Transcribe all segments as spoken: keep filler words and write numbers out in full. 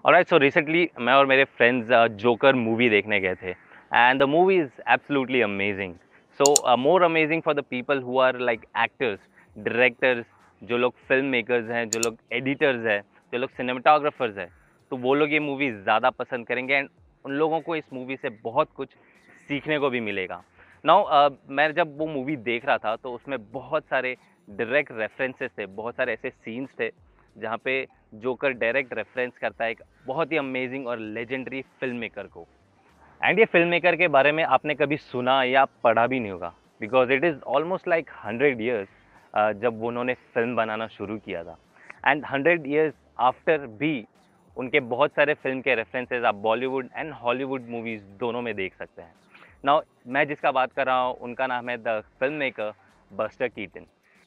Alright, so recently मैं और मेरे फ्रेंड्स जोकर मूवी देखने गए थे and the movie is absolutely amazing. So more amazing for the people who are like actors, directors, जो लोग फिल्म मेकर्स हैं, जो लोग एडिटर्स हैं, जो लोग सिनेमाटोग्राफर्स हैं, तो वो लोग ये मूवी ज़्यादा पसंद करेंगे एंड उन लोगों को इस मूवी से बहुत कुछ सीखने को भी मिलेगा। नाउ मैं जब वो मूवी देख रहा था तो उसमें बहुत सारे डायरेक्ट रेफरेंसेस थे, बहुत सारे ऐसे सीन्स थे जहाँ पे जोकर डायरेक्ट रेफरेंस करता है एक बहुत ही अमेजिंग और लेजेंडरी फिल्म मेकर को। एंड ये फिल्म मेकर के बारे में आपने कभी सुना या पढ़ा भी नहीं होगा, because it is almost like hundred years जब उन्होंने फिल्म बनाना शुरू किया था। एंड हंड्रेड ईयर्स आफ्टर भी उनके बहुत सारे फिल्म के रेफरेंसेस आप बॉलीवुड एंड हॉलीवुड मूवीज़ दोनों में देख सकते हैं। नाउ मैं जिसका बात कर रहा हूँ उनका नाम है the film maker Buster Keaton.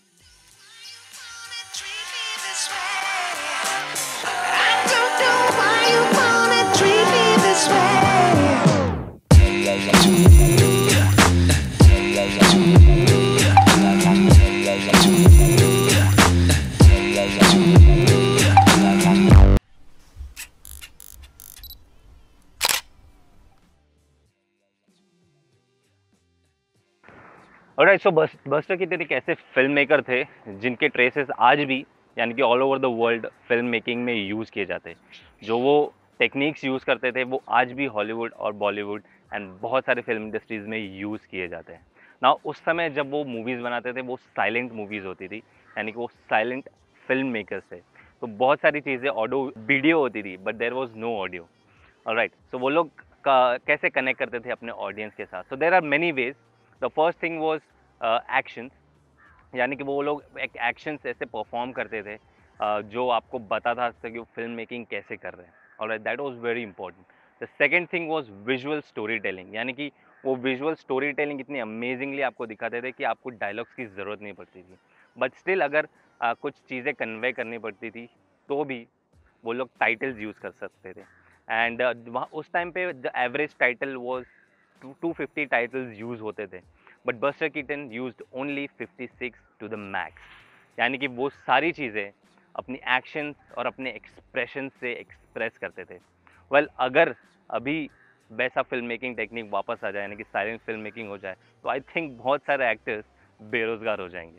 Alright, so Buster Keaton एक ऐसे फिल्म मेकर थे जिनके ट्रेसेस आज भी यानी कि all over the world film making में यूज़ किए जाते हैं। जो वो टेक्निक्स यूज़ करते थे वो आज भी हॉलीवुड और बॉलीवुड एंड बहुत सारे फिल्म इंडस्ट्रीज़ में यूज़ किए जाते हैं ना। उस समय जब वो मूवीज़ बनाते थे वो साइलेंट मूवीज़ होती थी, यानी कि वो साइलेंट फिल्म मेकर्स थे। तो बहुत सारी चीज़ें ऑडियो वीडियो होती थी but there was no audio. Alright, so वो लोग का कैसे कनेक्ट करते थे अपने ऑडियंस के साथ? So there are many ways. The first thing was actions, यानी कि वो लोग एक एक्शंस ऐसे परफॉर्म करते थे uh, जो आपको बताता था कि वो फिल्म मेकिंग कैसे कर रहे हैं। Alright, that was very important. The second thing was visual story telling, यानी कि वो विजुअल स्टोरी टेलिंग इतनी अमेजिंगली आपको दिखाते थे कि आपको डायलॉग्स की ज़रूरत नहीं पड़ती थी, बट स्टिल अगर uh, कुछ चीज़ें कन्वे करनी पड़ती थी तो भी वो लोग टाइटल्स यूज़ कर सकते थे। एंड वहाँ उस टाइम पे the average title was two fifty titles use होते थे, but Buster Keaton used only fifty six to the max. यानी कि वो सारी चीज़ें अपनी एक्शंस और अपने एक्सप्रेशन से एक्सप्रेस करते थे। वेल well, अगर अभी वैसा फिल्म मेकिंग टेक्निक वापस आ जाए, यानी कि साइलेंट फिल्म मेकिंग हो जाए, तो आई थिंक बहुत सारे एक्टर्स बेरोजगार हो जाएंगे।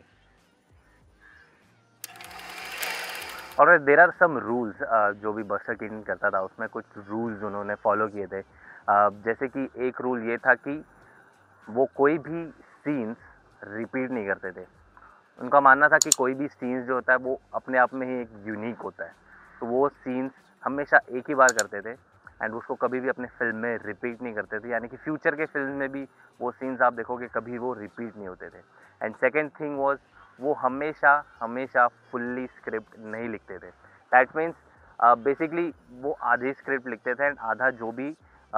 और देर आर सम रूल्स, जो भी बस्टर कीटन करता था उसमें कुछ रूल्स उन्होंने फॉलो किए थे। uh, जैसे कि एक रूल ये था कि वो कोई भी सीन्स रिपीट नहीं करते थे। उनका मानना था कि कोई भी सीन्स जो होता है वो अपने आप में ही एक यूनिक होता है, तो वो सीन्स हमेशा एक ही बार करते थे एंड उसको कभी भी अपने फिल्म में रिपीट नहीं करते थे। यानी कि फ्यूचर के फिल्म में भी वो सीन्स आप देखोगे कभी वो रिपीट नहीं होते थे। एंड सेकेंड थिंग वॉज वो हमेशा हमेशा फुल्ली स्क्रिप्ट नहीं लिखते थे। दैट मीन्स बेसिकली वो आधी स्क्रिप्ट लिखते थे एंड आधा जो भी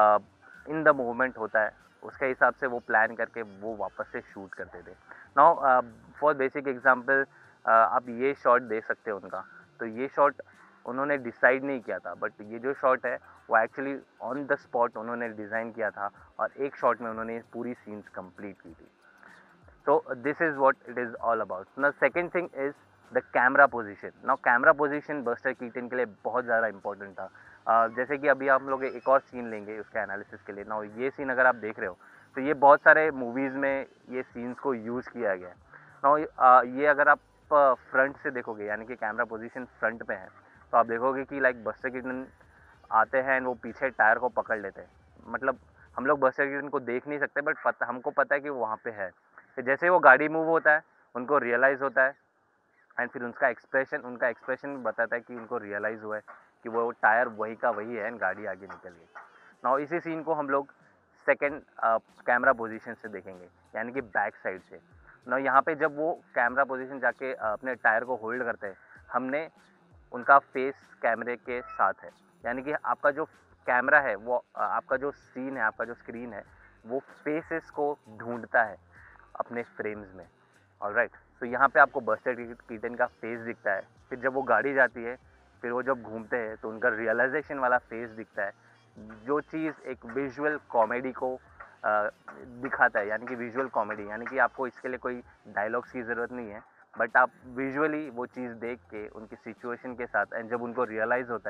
इन द मोमेंट होता है उसके हिसाब से वो प्लान करके वो वापस से शूट करते थे। नाउ फॉर बेसिक एग्जांपल आप ये शॉट देख सकते हो उनका, तो ये शॉट उन्होंने डिसाइड नहीं किया था, बट ये जो शॉट है वो एक्चुअली ऑन द स्पॉट उन्होंने डिज़ाइन किया था और एक शॉट में उन्होंने पूरी सीन्स कंप्लीट की थी। So uh, this is what it is all about. Now second thing is the camera position. Now camera position Buster Keaton के लिए बहुत ज़्यादा इंपॉर्टेंट था। uh, जैसे कि अभी आप लोग एक और सीन लेंगे उसके एनालिसिस के लिए। ना ये सीन अगर आप देख रहे हो तो ये बहुत सारे मूवीज़ में ये सीन्स को यूज़ किया गया है। ना ये अगर आप फ्रंट से देखोगे, यानी कि कैमरा पोजीशन फ्रंट पे है, तो आप देखोगे कि लाइक बस्टर कीटन आते हैं एंड वो पीछे टायर को पकड़ लेते हैं। मतलब हम लोग बस्टर कीटन को देख नहीं सकते, बट पता हमको पता है कि वो वहाँ पे है। फिर जैसे ही वो गाड़ी मूव होता है उनको रियलाइज़ होता है एंड फिर उनका एक्सप्रेशन उनका एक्सप्रेशन बताता है कि उनको रियलाइज़ हुआ है कि वो टायर वही का वही है एंड गाड़ी आगे निकल गई। नाउ इसी सीन को हम लोग सेकेंड कैमरा पोजीशन से देखेंगे, यानी कि बैक साइड से। ना यहाँ पे जब वो कैमरा पोजीशन जाके uh, अपने टायर को होल्ड करते हैं, हमने उनका फेस कैमरे के साथ है, यानी कि आपका जो कैमरा है वो uh, आपका जो सीन है, आपका जो स्क्रीन है, वो फेसेस को ढूंढता है अपने फ्रेम्स में। ऑलराइट, तो यहाँ पे आपको बस्टर कीटन का फेस दिखता है। फिर जब वो गाड़ी जाती है, फिर वो जब घूमते हैं तो उनका रियलाइजेशन वाला फेस दिखता है, जो चीज़ एक विजुअल कॉमेडी को आ, दिखाता है। यानी कि विजुअल कॉमेडी, यानी कि आपको इसके लिए कोई डायलॉग्स की ज़रूरत नहीं है, बट आप विजुअली वो चीज़ देख के उनकी सिचुएशन के साथ एंड जब उनको रियलाइज़ होता है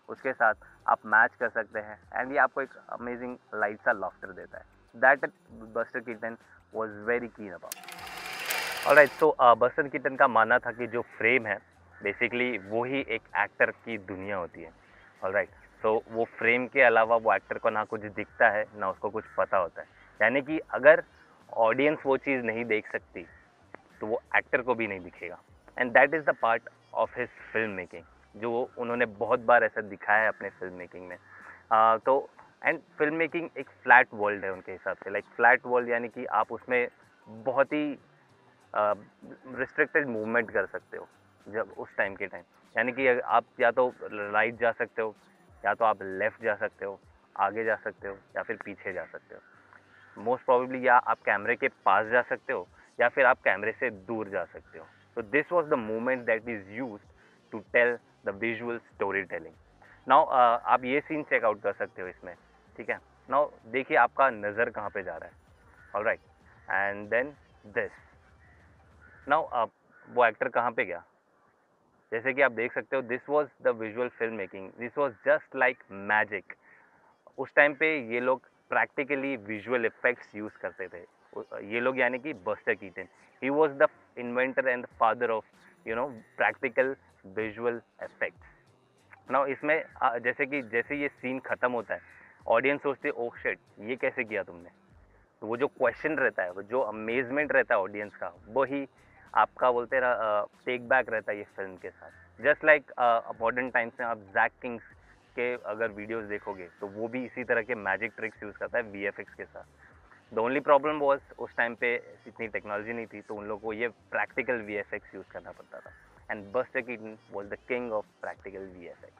उसके साथ आप मैच कर सकते हैं एंड ये आपको एक अमेजिंग लाइट सा लॉफ्टर देता है। That Buster Keaton was very keen about. Alright, so Buster Keaton का मानना था कि जो फ्रेम है बेसिकली वो ही एक एक्टर की दुनिया होती है। ऑलराइट, सो वो फ्रेम के अलावा वो एक्टर को ना कुछ दिखता है ना उसको कुछ पता होता है, यानी कि अगर ऑडियंस वो चीज़ नहीं देख सकती तो वो एक्टर को भी नहीं दिखेगा। And that is the part of his film making, जो उन्होंने बहुत बार ऐसा दिखाया है अपने फिल्म मेकिंग में। uh, तो एंड फिल्म मेकिंग एक फ्लैट वर्ल्ड है उनके हिसाब से, लाइक फ्लैट वर्ल्ड यानी कि आप उसमें बहुत ही रिस्ट्रिक्टेड मूवमेंट कर सकते हो जब उस टाइम के टाइम, यानी कि आप या तो राइट जा सकते हो या तो आप लेफ़्ट जा सकते हो, आगे जा सकते हो या फिर पीछे जा सकते हो। मोस्ट प्रोबेबली या आप कैमरे के पास जा सकते हो या फिर आप कैमरे से दूर जा सकते हो। तो this was the movement that is used to tell the visual story telling. Now आप ये सीन चेकआउट कर सकते हो इसमें, ठीक है। नाउ देखिए आपका नज़र कहाँ पे जा रहा है, alright, and then this. Now आप वो एक्टर कहाँ पे गया, जैसे कि आप देख सकते हो this was the visual film making, this was just like magic. उस टाइम पे ये लोग प्रैक्टिकली विजुअल इफेक्ट्स यूज़ करते थे। ये लोग यानी कि Buster Keaton, he was the inventor and the father of you know practical visual effects. Now इसमें आ, जैसे कि जैसे ये सीन ख़त्म होता है ऑडियंस सोचते है ओह शिट ये कैसे किया तुमने। तो वो जो क्वेश्चन रहता है, वो जो अमेजमेंट रहता है ऑडियंस का, वही आपका बोलते रहा टेक बैक रहता है ये फिल्म के साथ। जस्ट लाइक मॉडर्न टाइम्स में आप जैक किंग्स के अगर वीडियोस देखोगे तो वो भी इसी तरह के मैजिक ट्रिक्स यूज़ करता है वीएफएक्स के साथ। द ओनली प्रॉब्लम वाज उस टाइम पे इतनी टेक्नोलॉजी नहीं थी तो उन लोगों को ये प्रैक्टिकल वीएफएक्स यूज़ करना पड़ता था। And Buster Keaton was the king of practical VFX.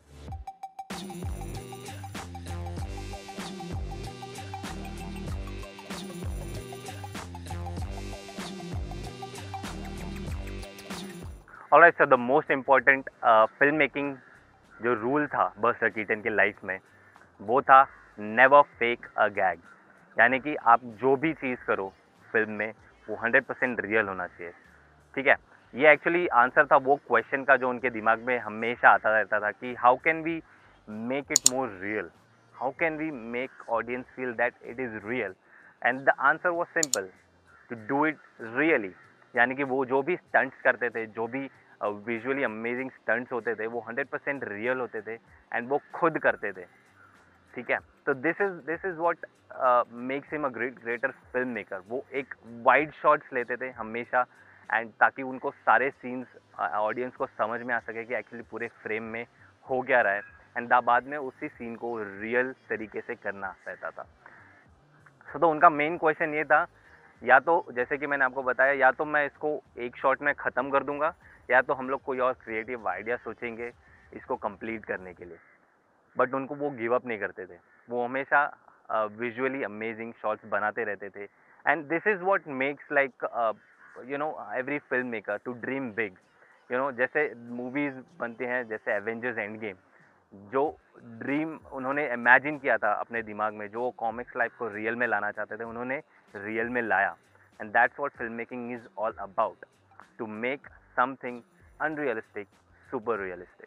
Alright, so the most important film making जो रूल था बस्टर कीटन की लाइफ में वो था नेवर फेक अ गैग, यानी कि आप जो भी चीज़ करो फिल्म में वो हंड्रेड परसेंट रियल होना चाहिए, ठीक है। ये एक्चुअली आंसर था वो क्वेश्चन का जो उनके दिमाग में हमेशा आता रहता था कि how can we make it more real, how can we make audience feel that it is real. And the answer was simple, to do it really, यानी कि वो जो भी स्टंट्स करते थे, जो भी विजुअली अमेजिंग स्टंट्स होते थे वो हंड्रेड परसेंट रियल होते थे एंड वो खुद करते थे, ठीक है। तो this is this is what makes him a great greater film maker. वो एक वाइड शॉट्स लेते थे हमेशा एंड ताकि उनको सारे सीन्स ऑडियंस को समझ में आ सके कि एक्चुअली पूरे फ्रेम में हो क्या रहा है एंड बाद में उसी सीन को रियल तरीके से करना रहता था। सो तो उनका मेन क्वेश्चन ये था, या तो जैसे कि मैंने आपको बताया, या तो मैं इसको एक शॉट में ख़त्म कर दूंगा या तो हम लोग कोई और क्रिएटिव आइडिया सोचेंगे इसको कंप्लीट करने के लिए। बट उनको वो गिव अप नहीं करते थे, वो हमेशा विजुअली अमेजिंग शॉट्स बनाते रहते थे। And this is what makes like you know every film maker to dream big. You know जैसे मूवीज़ बनती हैं जैसे एवेंजर्स एंड गेम, जो ड्रीम उन्होंने इमेजिन किया था अपने दिमाग में, जो कॉमिक्स लाइफ को रियल में लाना चाहते थे उन्होंने रियल में लाया। And that's what film making is all about, to make something unrealistic super realistic.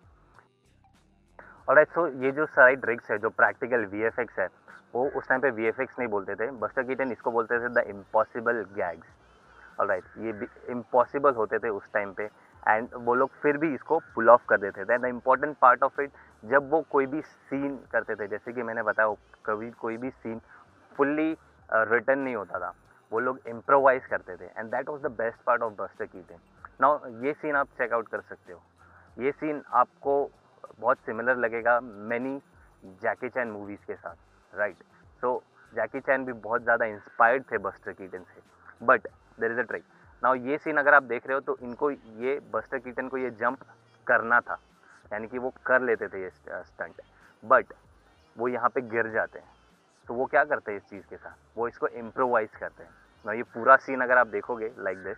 Alright, so ये जो सारी ट्रिक्स है, जो प्रैक्टिकल वीएफएक्स है, वो उस टाइम पे वीएफएक्स नहीं बोलते थे, बस्टर कीटन इसको बोलते थे द इम्पॉसिबल गैग्स। ऑलराइट, ये इम्पॉसिबल होते थे उस टाइम पे एंड वो लोग फिर भी इसको पुल ऑफ कर देते थे। The important part of it, जब वो कोई भी सीन करते थे, जैसे कि मैंने बताया कभी कोई भी सीन फुल्ली रिटर्न नहीं होता था, वो लोग इम्प्रोवाइज करते थे and that was the best part of Buster Keaton. Now ये सीन आप चेकआउट कर सकते हो, ये सीन आपको बहुत सिमिलर लगेगा मैनी जैकी चैन मूवीज़ के साथ, राइट। सो जैकी चैन भी बहुत ज़्यादा इंस्पायर्ड थे बस्टर कीटन से, but there is a trick. Now ये सीन अगर आप देख रहे हो तो इनको ये बस्टर कीटन को ये जंप करना था, यानी कि वो कर लेते थे ये स्टंट, बट वो यहाँ पे गिर जाते हैं। तो वो क्या करते हैं इस चीज़ के साथ, वो इसको इम्प्रोवाइज करते हैं। ना ये पूरा सीन अगर आप देखोगे लाइक दिस,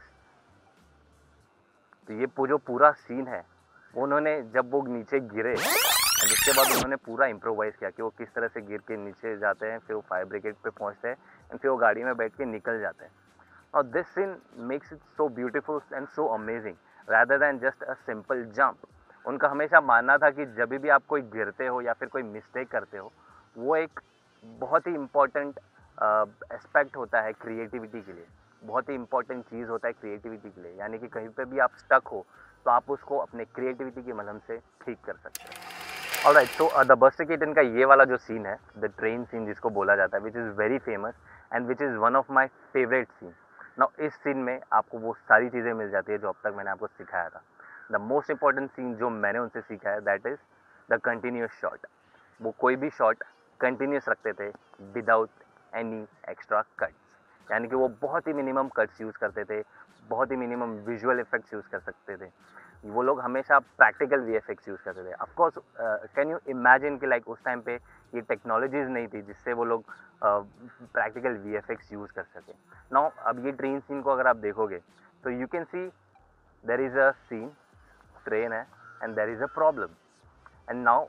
तो ये जो पूरा सीन है उन्होंने जब वो नीचे गिरे और उसके बाद उन्होंने पूरा इम्प्रोवाइज किया कि वो किस तरह से गिर के नीचे जाते हैं, फिर वो फायर ब्रिगेड पे पहुंचते हैं एंड फिर वो गाड़ी में बैठ के निकल जाते हैं। और this scene makes it so beautiful and so amazing, rather than just a simple jump। उनका हमेशा मानना था कि जब भी आप कोई गिरते हो या फिर कोई मिस्टेक करते हो, वो एक बहुत ही इम्पोर्टेंट एस्पेक्ट होता है क्रिएटिविटी के लिए, बहुत ही इम्पोर्टेंट चीज़ होता है क्रिएटिविटी के लिए। यानी कि कहीं पे भी आप स्टक हो तो आप उसको अपने क्रिएटिविटी की मदद से ठीक कर सकते हो। ऑलराइट, तो द बस्टर कीटन का ये वाला जो सीन है, द ट्रेन सीन जिसको बोला जाता है, which is very famous and which is one of my favourite scene. Now इस सीन में आपको वो सारी चीज़ें मिल जाती है जो अब तक मैंने आपको सिखाया था। द मोस्ट इंपॉर्टेंट सीन जो मैंने उनसे सीखा है, that is the continuous shot. वो कोई भी शॉट कंटिन्यूस रखते थे विदाउट एनी एक्स्ट्रा कट्स, यानी कि वो बहुत ही मिनिमम कट्स यूज़ करते थे, बहुत ही मिनिमम विजुअल इफेक्ट्स यूज़ कर सकते थे। वो लोग हमेशा प्रैक्टिकल वीएफएक्स यूज़ करते थे। Of course can you imagine कि लाइक उस टाइम पे ये टेक्नोलॉजीज़ नहीं थी जिससे वो लोग प्रैक्टिकल वीएफएक्स यूज़ कर सके। नाउ अब ये ट्रेन सीन को अगर आप देखोगे तो you can see there is a scene, train है and there is a problem, and now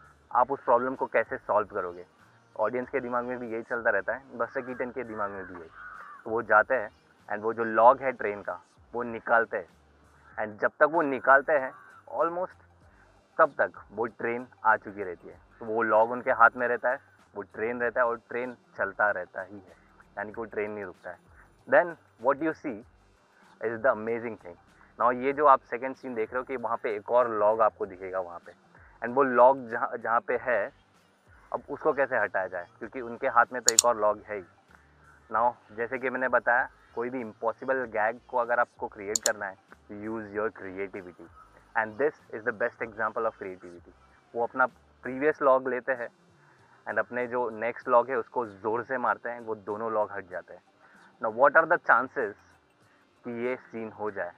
आप उस प्रॉब्लम को कैसे सॉल्व करोगे। ऑडियंस के दिमाग में भी यही चलता रहता है, बस्टर कीटन के दिमाग में भी यही। तो वो जाते हैं एंड वो जो लॉग है ट्रेन का वो निकालते हैं, एंड जब तक वो निकालते हैं ऑलमोस्ट तब तक वो ट्रेन आ चुकी रहती है। तो वो लॉग उनके हाथ में रहता है, वो ट्रेन रहता है और ट्रेन चलता रहता ही है, यानी कि वो ट्रेन नहीं रुकता है। Then what you see is the amazing thing. Now ये जो आप सेकंड सीन देख रहे हो कि वहाँ पे एक और लॉग आपको दिखेगा वहाँ पे, एंड वो लॉग जहाँ जहाँ पे है अब उसको कैसे हटाया जाए, क्योंकि उनके हाथ में तो एक और लॉग है ही। नाउ जैसे कि मैंने बताया, कोई भी इम्पॉसिबल गैग को अगर आपको क्रिएट करना है तो use your creativity, and this is the best example of creativity. वो अपना प्रीवियस लॉग लेते हैं एंड अपने जो नेक्स्ट लॉग है उसको ज़ोर से मारते हैं, वो दोनों लॉग हट जाते हैं। Now what are the chances कि ये सीन हो जाए?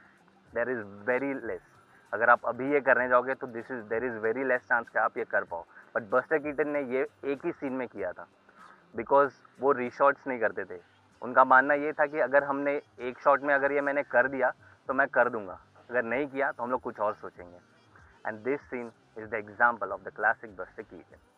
There is very less. अगर आप अभी ये करने जाओगे तो this is there is very less chance कि आप ये कर पाओ। बट बस्टर कीटन ने ये एक ही सीन में किया था, बिकॉज वो रीशॉट्स नहीं करते थे। उनका मानना ये था कि अगर हमने एक शॉट में अगर ये मैंने कर दिया तो मैं कर दूंगा, अगर नहीं किया तो हम लोग कुछ और सोचेंगे। And this scene is the example of the classic Buster Keaton.